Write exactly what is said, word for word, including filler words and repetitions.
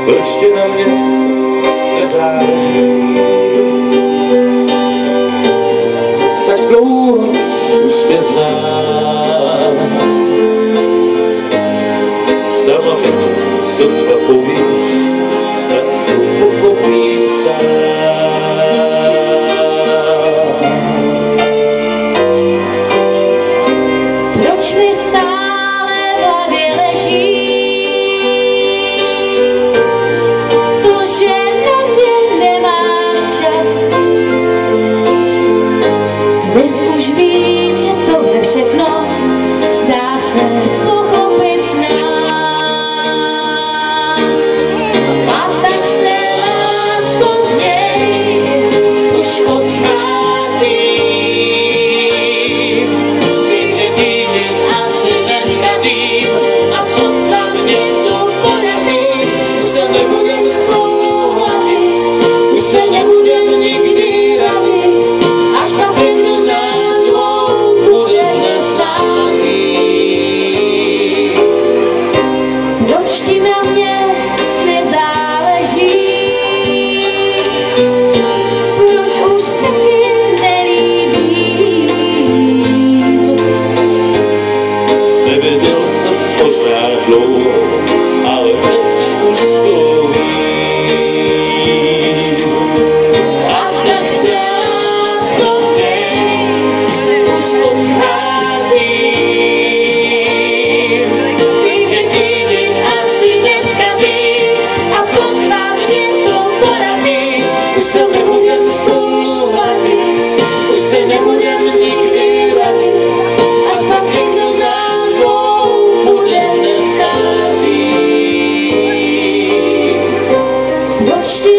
proč ti na mě nezáleží. Tak dlouho už tě znám, sama mi sotva povíš, snad to pochopím sám. Proč mi stále v hlavě leží to, že na mě nemáš čas? Dnes už vím, že tohle všechno dá se pochopit s nás. A tak se, lásko, měj, už odcházím. Vím, že ti nic asi nezkazím a sotva mě to podaří. Už se nebudem spolu hladit, už se nebudem nikdy radit, až pak někdo z nás dvou bude v nestáří. Proč ti na mě nezáleží? Proč už se ti nelíbím? Nevěděl jsem možná dlouho, ale teď už to vím. A tak se, lásko, měj, už odcházím. Vím, že ti nic asi nezkazím a sotva mě to podaří. Už se nebudem spolu hladit, už se nebudem nikdy radit, až pak někdo z nás dvou bude v nestáří. Proč ti